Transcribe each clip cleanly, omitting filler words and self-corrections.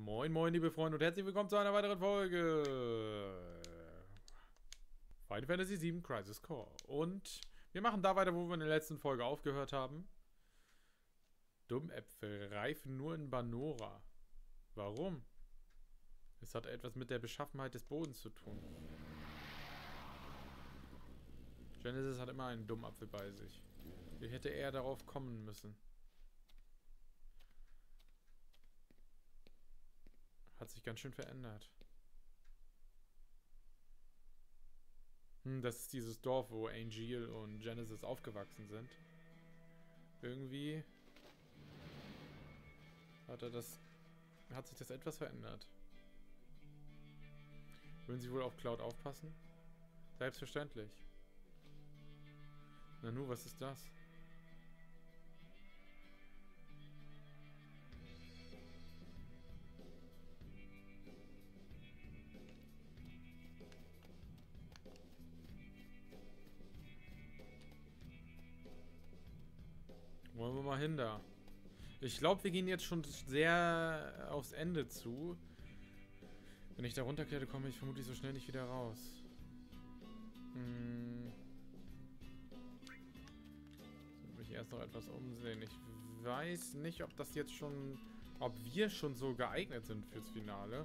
Moin moin liebe Freunde und herzlich willkommen zu einer weiteren Folge Final Fantasy VII Crisis Core. Und wir machen da weiter, wo wir in der letzten Folge aufgehört haben. Dummäpfel reifen nur in Banora. Warum? Es hat etwas mit der Beschaffenheit des Bodens zu tun. Genesis hat immer einen Dummapfel bei sich. Wie hätte er darauf kommen müssen? Hat sich ganz schön verändert. Das ist dieses Dorf, wo Angeal und Genesis aufgewachsen sind. Irgendwie hat sich das etwas verändert. Würden sie wohl auf Cloud aufpassen? Selbstverständlich. Nanu, was ist das? Wollen wir mal hin da. Ich glaube, wir gehen jetzt schon sehr aufs Ende zu. Wenn ich da runterkehre, komme ich vermutlich so schnell nicht wieder raus. Soll mich erst noch etwas umsehen. Ich weiß nicht, ob das jetzt schon... Ob wir schon so geeignet sind fürs Finale.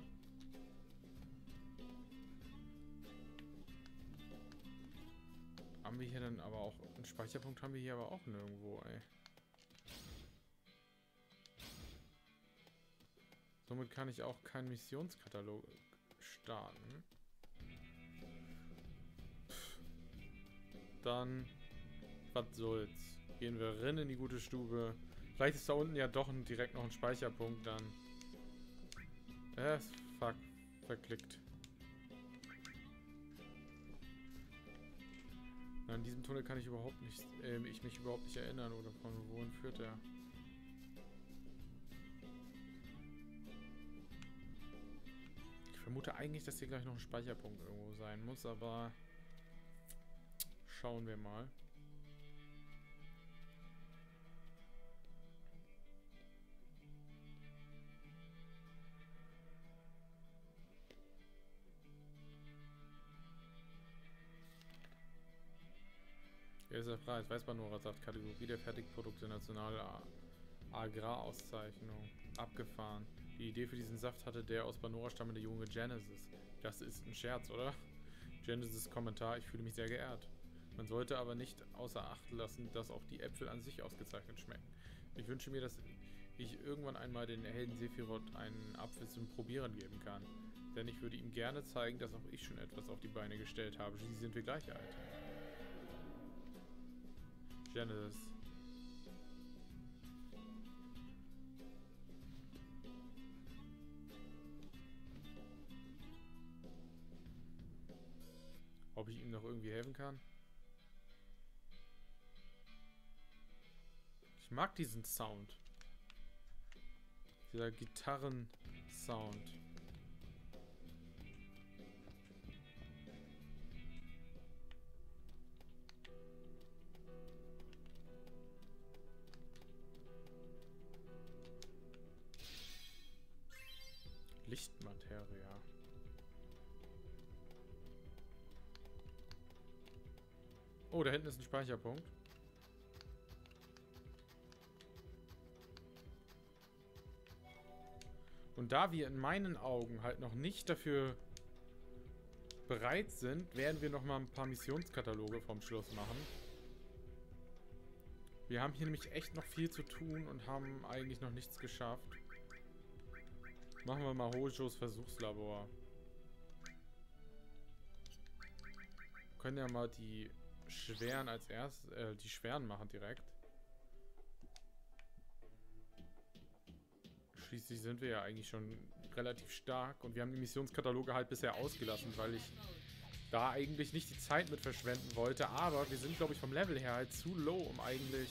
Haben wir hier dann aber auch... Einen Speicherpunkt haben wir hier aber auch nirgendwo, ey. Somit kann ich auch keinen Missionskatalog starten. Dann, was soll's. Gehen wir rein in die gute Stube. Vielleicht ist da unten ja doch direkt noch ein Speicherpunkt dann. Fuck. Verklickt. Na, in diesem Tunnel kann ich überhaupt nicht, mich überhaupt nicht erinnern oder von wohin führt er. Ich vermute eigentlich, dass hier gleich noch ein Speicherpunkt irgendwo sein muss, aber schauen wir mal. Hier ist der Preis. Weißbanora sagt Kategorie der Fertigprodukte nationale Agrarauszeichnung. Abgefahren. Die Idee für diesen Saft hatte der aus Banora stammende junge Genesis. Das ist ein Scherz, oder? Genesis Kommentar, ich fühle mich sehr geehrt. Man sollte aber nicht außer Acht lassen, dass auch die Äpfel an sich ausgezeichnet schmecken. Ich wünsche mir, dass ich irgendwann einmal den Helden Sephiroth einen Apfel zum Probieren geben kann. Denn ich würde ihm gerne zeigen, dass auch ich schon etwas auf die Beine gestellt habe. Schließlich sind wir gleich alt. Genesis. Ob ich ihm noch irgendwie helfen kann? Ich mag diesen Sound. Dieser Gitarren-Sound. Lichtmateria. Oh, da hinten ist ein Speicherpunkt. Und da wir in meinen Augen halt noch nicht dafür bereit sind, werden wir noch mal ein paar Missionskataloge vom Schluss machen. Wir haben hier nämlich echt noch viel zu tun und haben eigentlich noch nichts geschafft. Machen wir mal Hojos Versuchslabor. Wir können ja mal die schweren als erstes, die schweren machen direkt. Schließlich sind wir ja eigentlich schon relativ stark und wir haben die Missionskataloge halt bisher ausgelassen, weil ich da eigentlich nicht die Zeit mit verschwenden wollte, aber wir sind, glaube ich, vom Level her halt zu low, um eigentlich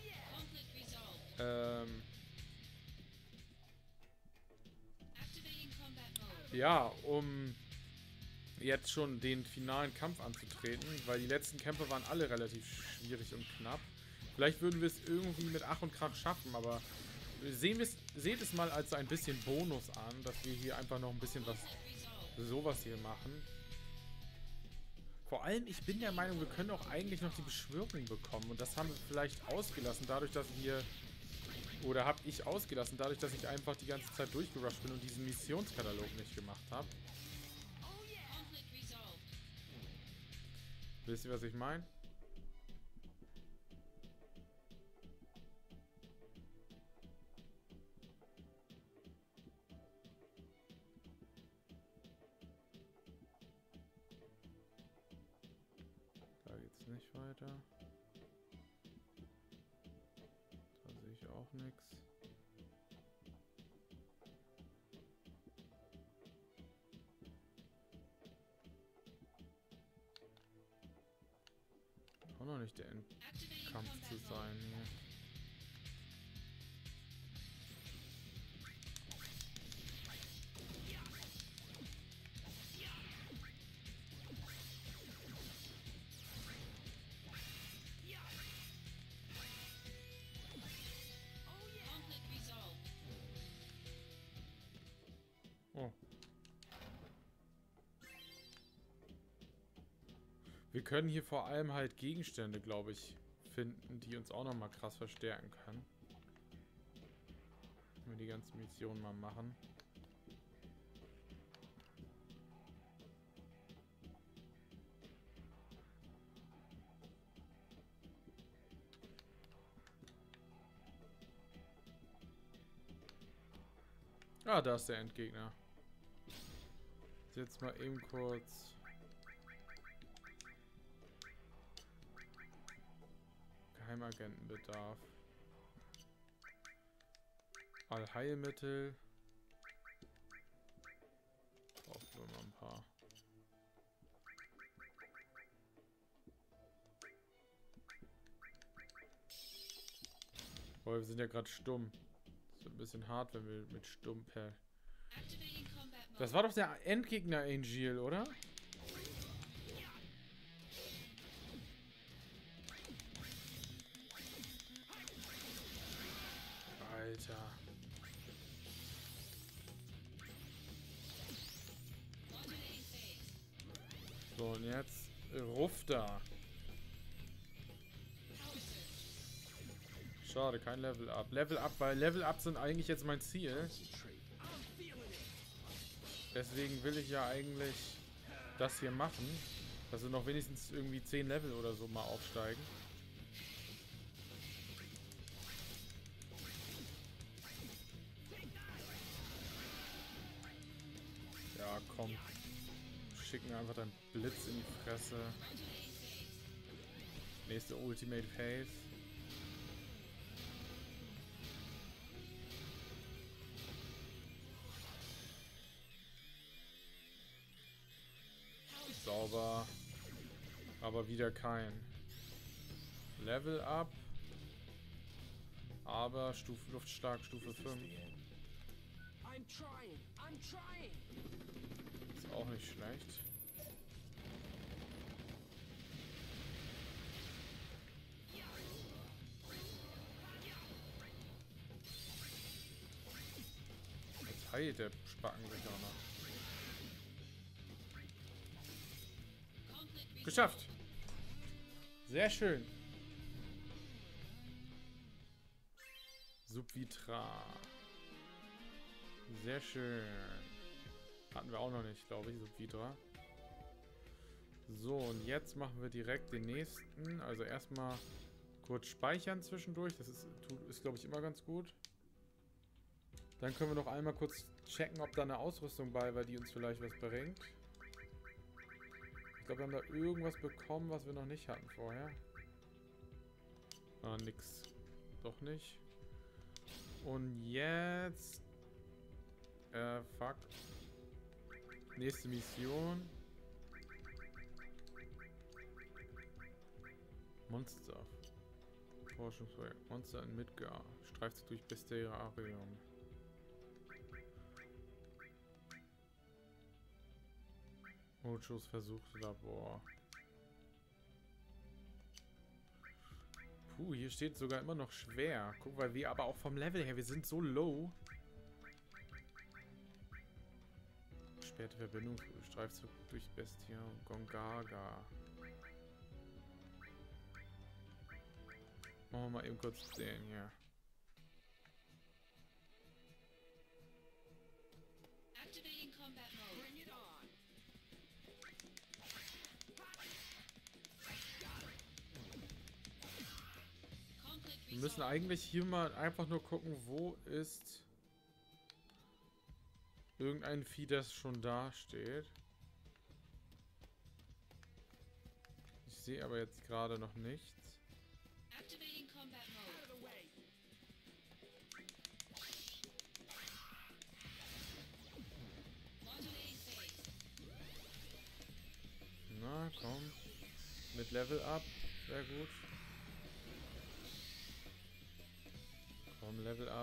ja, um jetzt schon den finalen Kampf anzutreten, weil die letzten Kämpfe waren alle relativ schwierig und knapp. Vielleicht würden wir es irgendwie mit Ach und Krach schaffen, aber Seht es mal als ein bisschen Bonus an, dass wir hier einfach noch ein bisschen sowas hier machen. Vor allem, ich bin der Meinung, wir können auch eigentlich noch die Beschwörung bekommen. Und das haben wir vielleicht ausgelassen, dadurch, dass wir... Oder habe ich ausgelassen, dadurch, dass ich einfach die ganze Zeit durchgerusht bin und diesen Missionskatalog nicht gemacht habe. Wisst ihr, was ich meine? Da geht's nicht weiter. Da sehe ich auch nichts. Auch noch nicht der Endkampf zu sein hier. Oh. Wir können hier vor allem halt Gegenstände, glaube ich, finden, die uns auch nochmal krass verstärken können. Wenn wir die ganzen Missionen mal machen. Ah, da ist der Endgegner. Jetzt mal eben kurz... Geheimagentenbedarf. Allheilmittel. Brauchen wir mal ein paar. Boah, wir sind ja gerade stumm. Das ist ein bisschen hart, wenn wir mit stumm per... Das war doch der Endgegner Angel, oder? Alter. So, und jetzt Ruff da. Schade, kein Level Up. Level Up, weil Level Up sind eigentlich jetzt mein Ziel. Deswegen will ich ja eigentlich das hier machen. Dass wir noch wenigstens irgendwie 10 Level oder so mal aufsteigen. Ja, komm. Schicken einfach deinen Blitz in die Fresse. Nächste Ultimate Phase. Sauber. Aber wieder kein Level Up. Aber Luftstark Stufe 5. Ist auch nicht schlecht. Jetzt heilt der Spacken sich auch noch. Geschafft! Sehr schön. Subvitra. Sehr schön. Hatten wir auch noch nicht, glaube ich, Subvitra. So, und jetzt machen wir direkt den nächsten. Also erstmal kurz speichern zwischendurch. Das ist glaube ich, immer ganz gut. Dann können wir noch einmal kurz checken, ob da eine Ausrüstung bei war, die uns vielleicht was bringt. Ich glaube, wir haben da irgendwas bekommen, was wir noch nicht hatten vorher. Ah, nix. Doch nicht. Und jetzt... fuck. Nächste Mission. Monster. Forschungsprojekt. Monster in Midgar. Streift sich durch Bestiarium. Mochos versuchte Labor. Hier steht sogar immer noch schwer. Guck, weil wir aber auch vom Level her, wir sind so low. Späte Verbindung, Streifzug durch Bestia und Gongaga. Machen wir mal eben kurz den hier. Wir müssen eigentlich hier mal einfach nur gucken, wo ist irgendein Vieh, das schon da steht. Ich sehe aber jetzt gerade noch nichts. Na, komm. Mit Level Up. Sehr gut. Komm, Level Up.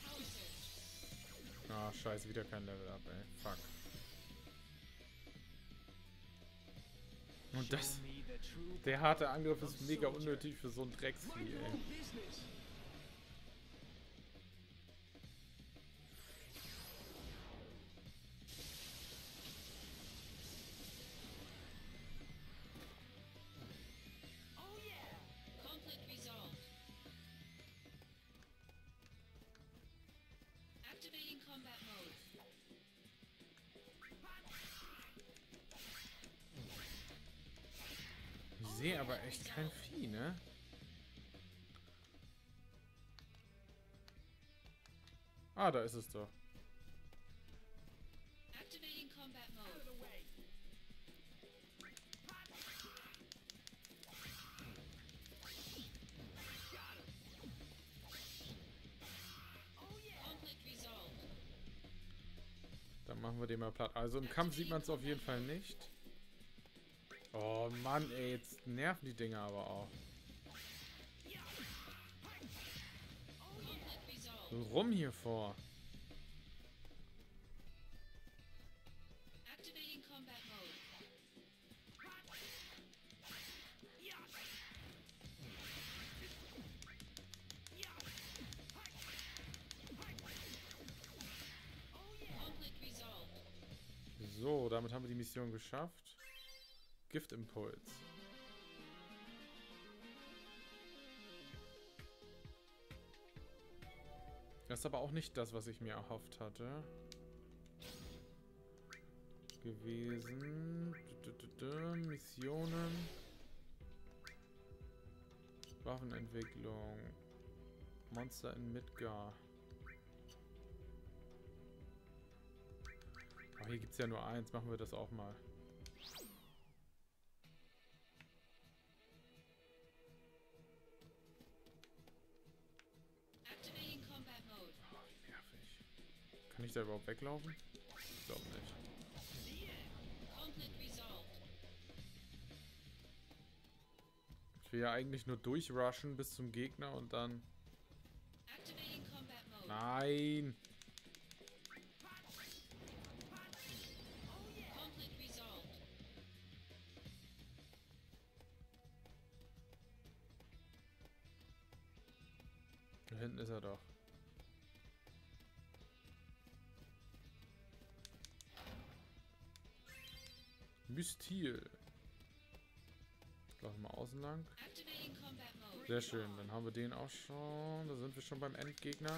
Ah, scheiße, wieder kein Level Up, ey. Fuck. Und das... Der harte Angriff ist mega unnötig für so ein Drecksvieh, ey. Ich sehe aber echt kein Vieh, ne? Ah, da ist es doch. Dann machen wir den mal platt. Also im Kampf sieht man es auf jeden Fall nicht. Oh Mann, ey, jetzt nerven die Dinger aber auch. So rum hier vor. So, damit haben wir die Mission geschafft. Giftimpuls. Das ist aber auch nicht das, was ich mir erhofft hatte. Gewesen. Missionen. Waffenentwicklung. Monster in Midgar. Oh, hier gibt es ja nur eins. Machen wir das auch mal. Kann ich da überhaupt weglaufen? Ich glaube nicht. Ich will ja eigentlich nur durchrushen bis zum Gegner und dann... Nein! Da hinten ist er doch. Mystil. Laufen wir außen lang. Sehr schön, dann haben wir den auch schon. Da sind wir schon beim Endgegner.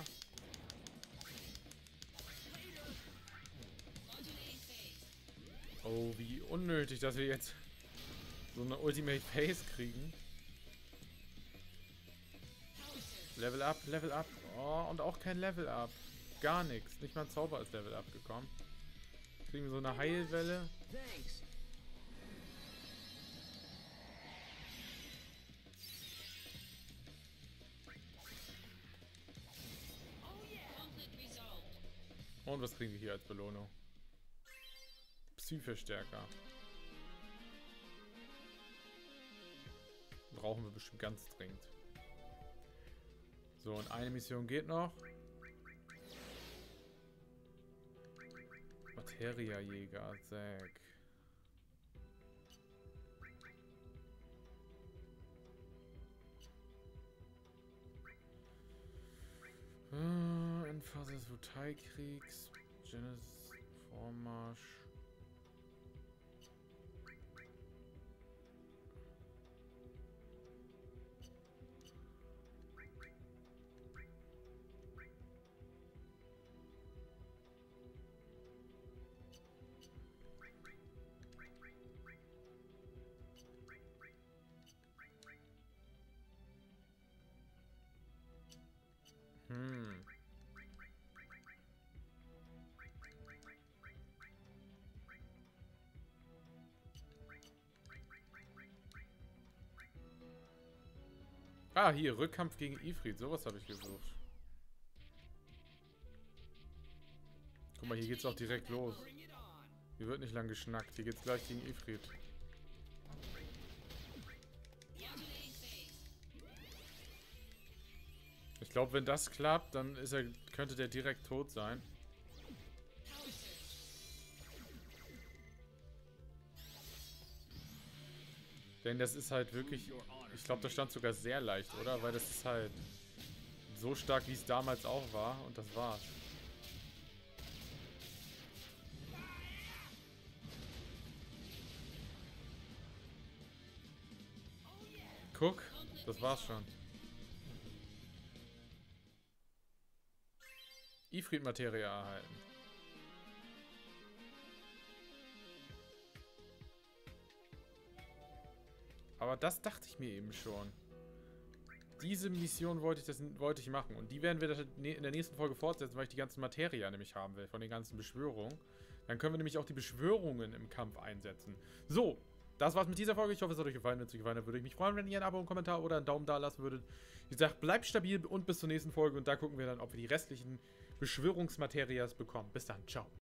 Oh, wie unnötig, dass wir jetzt so eine Ultimate Phase kriegen. Level up, Level up. Oh, und auch kein Level up. Gar nichts. Nicht mal ein Zauber ist Level up gekommen. Kriegen wir so eine Heilwelle. Und was kriegen wir hier als Belohnung? Psy-Verstärker. Brauchen wir bestimmt ganz dringend. So, und eine Mission geht noch. Materia-Jäger, Zack. Sultai-Kriegs, Genesis, Vormarsch. Ah, hier, Rückkampf gegen Ifrit. Sowas habe ich gesucht. Guck mal, hier geht's auch direkt los. Hier wird nicht lang geschnackt. Hier geht's gleich gegen Ifrit. Ich glaube, wenn das klappt, dann könnte der direkt tot sein. Denn das ist halt wirklich... Ich glaube, das stand sogar sehr leicht, oder? Weil das ist halt so stark, wie es damals auch war. Und das war's. Guck, das war's schon. Ifrit-Materie erhalten. Aber das dachte ich mir eben schon. Diese Mission wollte ich machen. Und die werden wir in der nächsten Folge fortsetzen, weil ich die ganzen Materia nämlich haben will, von den ganzen Beschwörungen. Dann können wir nämlich auch die Beschwörungen im Kampf einsetzen. So, das war's mit dieser Folge. Ich hoffe, es hat euch gefallen. Wenn es euch gefallen hat, würde ich mich freuen, wenn ihr ein Abo, einen Kommentar oder einen Daumen da lassen würdet. Wie gesagt, bleibt stabil und bis zur nächsten Folge. Und da gucken wir dann, ob wir die restlichen Beschwörungsmaterias bekommen. Bis dann, ciao.